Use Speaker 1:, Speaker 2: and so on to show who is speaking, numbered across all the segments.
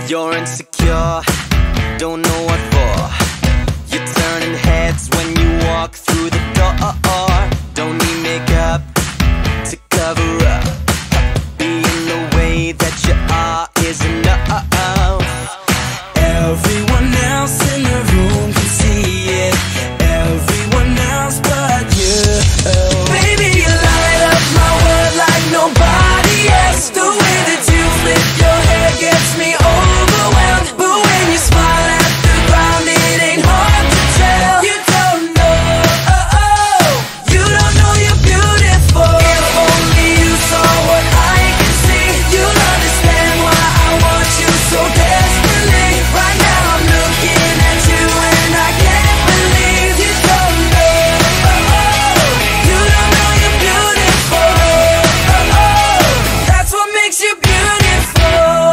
Speaker 1: You're insecure, don't know what for. You're turning heads when you walk through the door. Don't need makeup to cover up. Being the way that you are is enough. Everyone else in the room can see it. Everyone else but you. Baby, you light up my world like nobody else. The way that you flip your hair gets me overwhelmed. But when you smile at the ground, it ain't hard to tell. You don't know, you don't know you're beautiful. If only you saw what I can see, you'll understand why I want you so desperately. Right now I'm looking at you and I can't believe you don't know, you don't know you're beautiful. That's what makes you beautiful.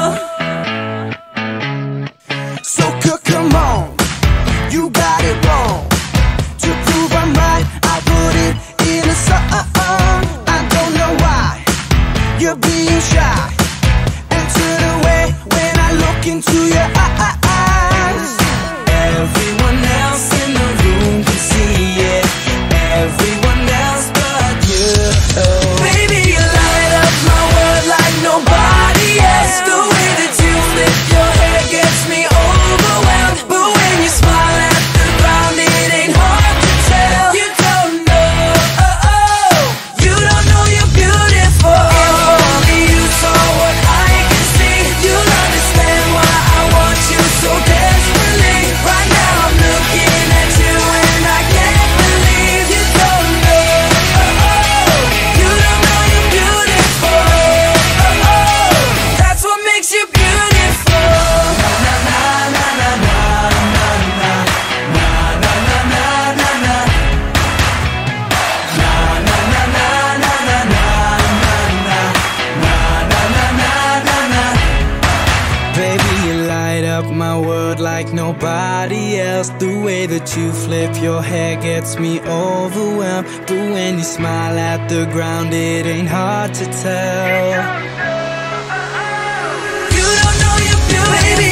Speaker 1: So come on, you got it wrong. To prove I'm right, I put it in a song. I don't know why you're being shy and turn away when I look into your eyes. Everyone else in the room can see it. Everyone else but you. Baby, you light up my world like nobody else. The way that you flip your hair gets me overwhelmed. But when you smile at the ground, it ain't hard to tell. You don't know, you don't know you're beautiful. If only you saw what I can see, you'll understand why I want you so desperately. Right now I'm looking at you and I can't believe you don't know, you don't know you're beautiful. That's what makes you beautiful. Na na na na na na na na na na na na na na na na na na na na. Baby, you light up my world like nobody else. The way that you flip your hair gets me overwhelmed. But when you smile at the ground, it ain't hard to tell. You don't know you're beautiful. Baby,